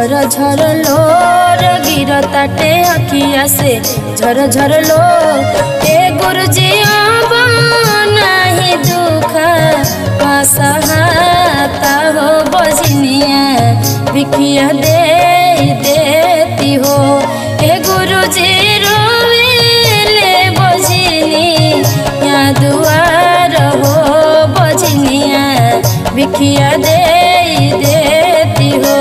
झर झर लोर गिरताटे अखिया से झर झर लो। ए गुरुजी अब नाही दुख असहाता हो बजनिया भिखिया दे देती हो। ए गुरुजी रोवेले बजनी या दुआर हो बजनिया भिखिया दे देती हो।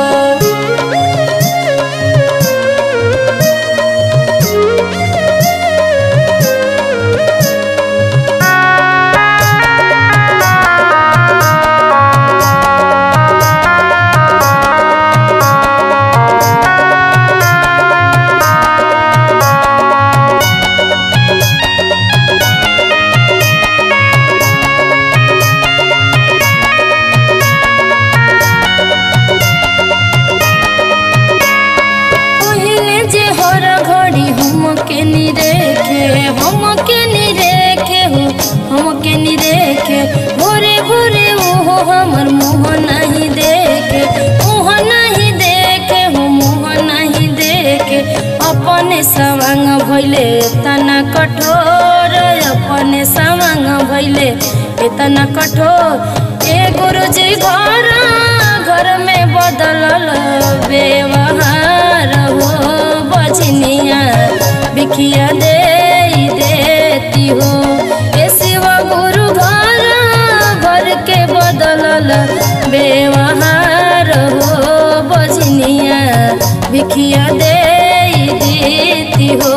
हमके निरेखे भोरे भोरे ओहो हमर मुँह नहीं देखे मुँह नहीं देखे हो मुँह नहीं देखे। अपने सवांग भइले तना कठोर अपने सवांग भइले इतना कठोर। ए गुरुजी घर घर में बदलल व्यवहार हो बजनिया भिखिया दे देती हो। ए शिव गुरु घर घर के बदलल व्यवहार हो बजनिया भिखिया दे देती हो।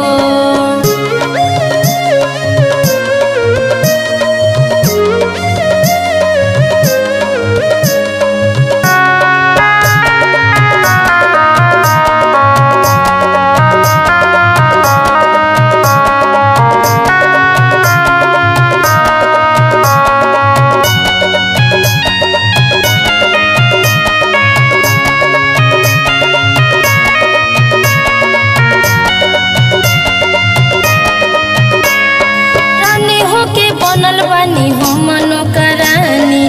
बनल बानी हमनो करानी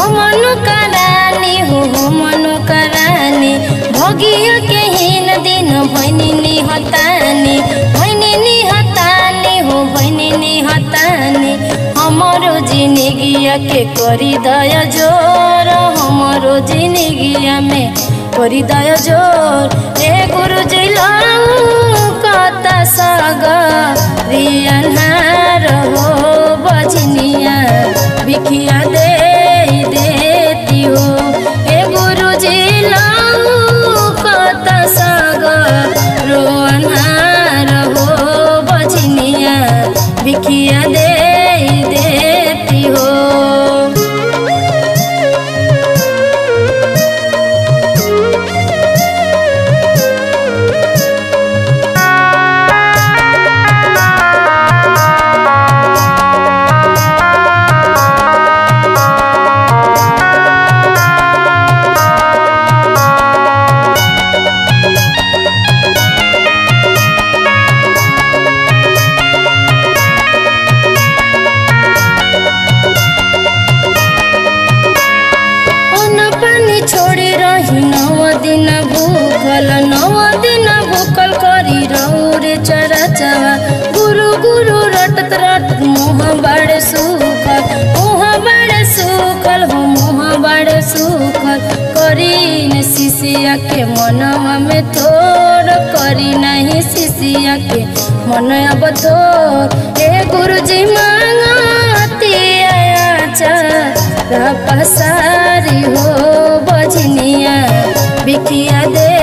हो हमनो करानी भगिया के हीन दिन भैनी निहतानी हो भैनी निहतानी। हमारो जिंदगिया के करी दया जोर हमारो जिंदगिया में करी दया जोर। ए गुरुजी लाऊ कता सागरी अन्हार हो बजनिया भिखिया दे देती हो। ए गुरुजी लाऊ कता सागर अन्हार हो बजनिया भिखिया दे देती हो। छोड़ी रही 9 दिन भूखल करी रहू रे चरचवा। गुरु गुरु रटत रटत मुँह बड़े सूखल हो मुँह बड़े सूखल। करी न शिष्या के मनवा में थोर करी नहीं शिष्या के मन अब थोर। ए गुरुजी मांगती आया पसारी हो बजनिया भिखिया दे